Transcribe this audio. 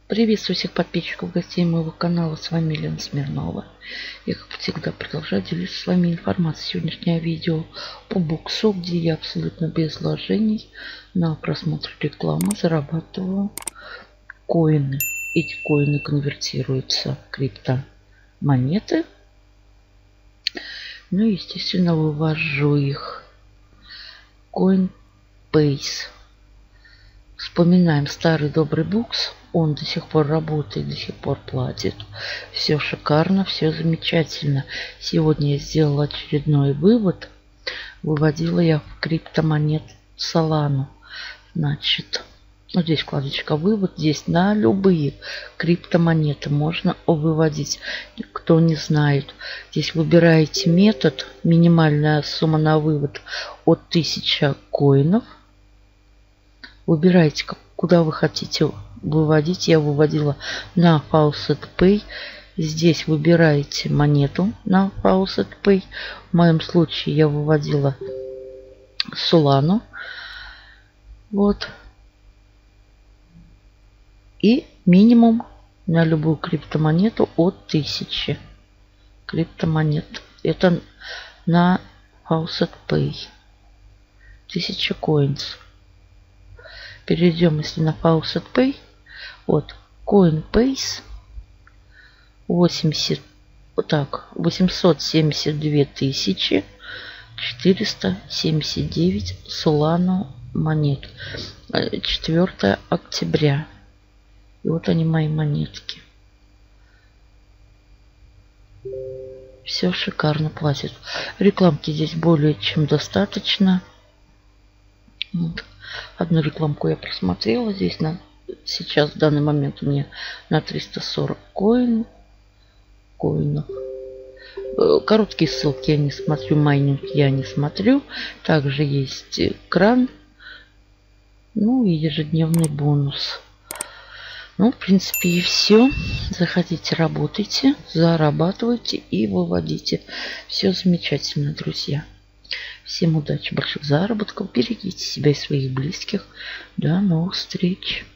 Приветствую всех подписчиков, гостей моего канала. С вами Елена Смирнова. Я, как всегда, продолжаю делиться с вами информацией. Сегодняшнее видео по буксу, где я абсолютно без вложений на просмотр рекламы зарабатываю коины. Эти коины конвертируются в криптомонеты. Ну и, естественно, вывожу их. Coinbase. Вспоминаем старый добрый букс. Он до сих пор работает, до сих пор платит. Все шикарно, все замечательно. Сегодня я сделала очередной вывод. Выводила я в криптомонет Solana. Значит, вот здесь вкладочка вывод. Здесь на любые криптомонеты можно выводить. Кто не знает, здесь выбираете метод. Минимальная сумма на вывод от 1000 коинов. Выбирайте, куда вы хотите выводить. Я выводила на Faucet Pay. Здесь выбираете монету на Faucet Pay. В моем случае я выводила Solana. Вот. И минимум на любую криптомонету от 1000 криптомонет. Это на Faucet Pay. 1000 coins. Перейдем, если на Faucet Pay. Вот, Coinbase 872 479 Solana монет. 4 октября. И вот они, мои монетки. Все шикарно платит. Рекламки здесь более чем достаточно. Вот. Одну рекламку я просмотрела. Здесь сейчас в данный момент у меня на 340 коинов. Короткие ссылки я не смотрю. Майнинг я не смотрю. Также есть кран. Ну и ежедневный бонус. Ну, в принципе, и все. Заходите, работайте, зарабатывайте и выводите. Все замечательно, друзья. Всем удачи, больших заработков. Берегите себя и своих близких. До новых встреч.